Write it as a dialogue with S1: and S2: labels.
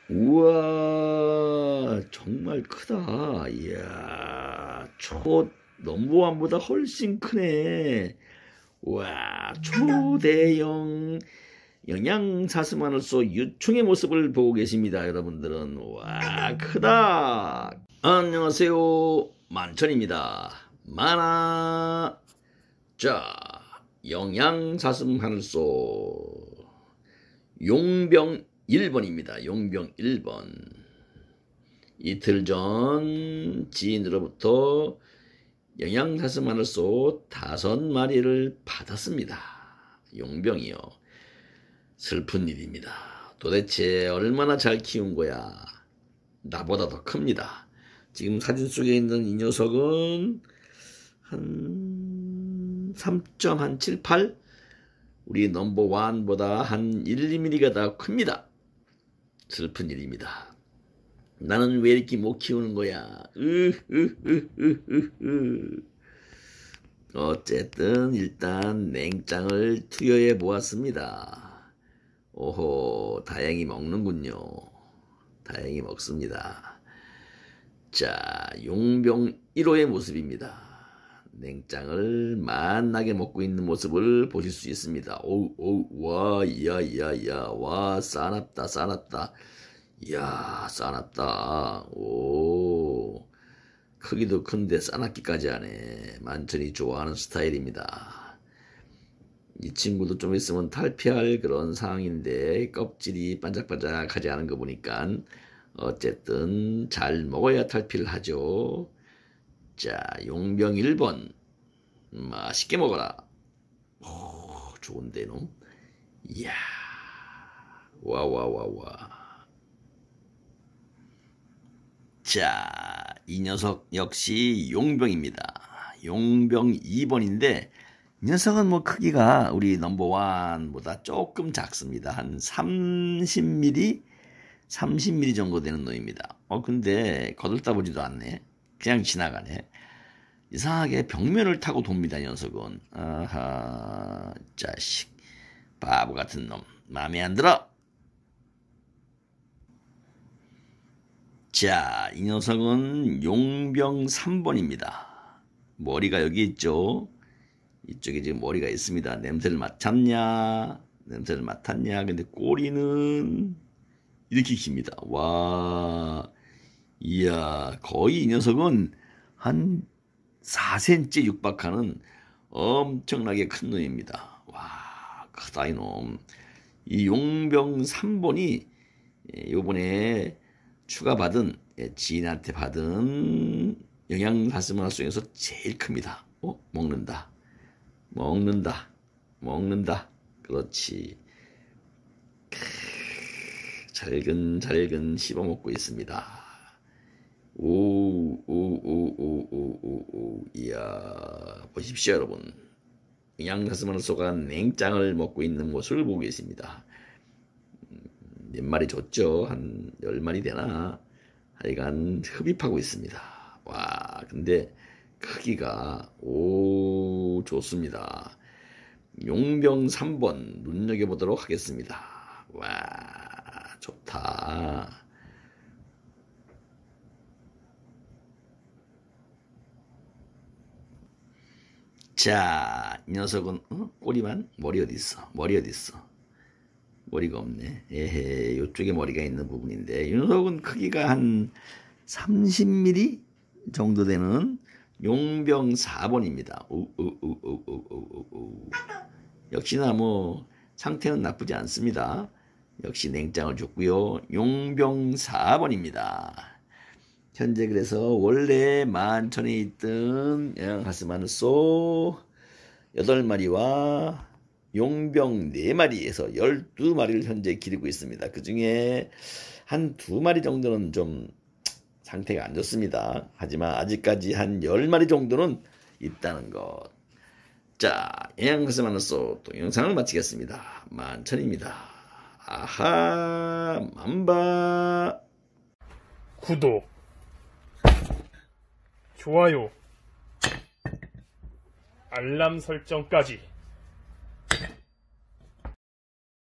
S1: 우와, 정말 크다. 이야, 넘버원보다 훨씬 크네. 우와, 초대형 영양사슴하늘소 유충의 모습을 보고 계십니다. 여러분들은. 와, 크다. 안녕하세요, 만천입니다. 만화. 자, 영양사슴하늘소 용병 1번입니다. 용병 1번. 이틀 전 지인으로부터 영양사슴하늘소 5마리를 받았습니다. 용병이요. 슬픈 일입니다. 도대체 얼마나 잘 키운 거야. 나보다 더 큽니다. 지금 사진 속에 있는 이 녀석은 한 3.78? 우리 넘버원보다 한 1, 2mm가 더 큽니다. 슬픈 일입니다. 나는 왜 이렇게 못 키우는 거야. 어쨌든 일단 냉장을 투여해 보았습니다. 오호, 다행히 먹는군요. 다행히 먹습니다. 자, 용병 1호의 모습입니다. 냉장을 만나게 먹고 있는 모습을 보실 수 있습니다. 와, 이야, 와, 싸납다. 이야, 싸납다. 오, 크기도 큰데 싸납기까지 하네. 만천이 좋아하는 스타일입니다. 이 친구도 좀 있으면 탈피할 그런 상황인데 껍질이 반짝반짝하지 않은 거 보니까 어쨌든 잘 먹어야 탈피를 하죠. 자, 용병 1번 맛있게 먹어라. 오, 좋은데 놈. 이야, 와. 자, 이 녀석 역시 용병입니다. 용병 2번인데 이 녀석은 뭐 크기가 우리 넘버원보다 조금 작습니다. 한 30mm 정도 되는 놈입니다. 근데 거들떠보지도 않네. 그냥 지나가네. 이상하게 벽면을 타고 돕니다. 이 녀석은. 아하, 자식, 바보 같은 놈. 마음에 안 들어. 자, 이 녀석은 용병 3번입니다. 머리가 여기 있죠. 이쪽에 지금 머리가 있습니다. 냄새를 맡았냐? 근데 꼬리는 이렇게 깁니다. 와, 이야, 거의 이 녀석은 한 4cm 육박하는 엄청나게 큰 놈입니다. 와, 크다 이놈. 이 용병 3번이 요번에 추가받은, 지인한테 받은 영양사슴하늘 중에서 제일 큽니다. 먹는다. 그렇지. 잘근 씹어먹고 있습니다. 이야, 보십시오 여러분. 영양사슴하늘소가 냉장을 먹고 있는 모습을 보고 계십니다. 몇 마리 줬죠? 한 10마리 되나? 하여간 흡입하고 있습니다. 와, 근데 크기가 좋습니다. 용병 3번 눈여겨보도록 하겠습니다. 와, 좋다. 자, 이 녀석은 꼬리만? 머리 어디 있어? 머리가 없네. 에헤, 이쪽에 머리가 있는 부분인데 이 녀석은 크기가 한 30mm 정도 되는 용병 4번입니다. 역시나 뭐 상태는 나쁘지 않습니다. 역시 냉장을 줬고요. 용병 4번입니다. 현재 그래서 원래 만천에 있던 영양사슴하늘소 8마리와 용병 4마리에서 12마리를 현재 기르고 있습니다. 그 중에 한 2마리 정도는 좀 상태가 안 좋습니다. 하지만 아직까지 한 10마리 정도는 있다는 것. 자, 영양사슴하늘소 동영상을 마치겠습니다. 만천입니다. 아하, 만바.
S2: 구독, 좋아요, 알람 설정까지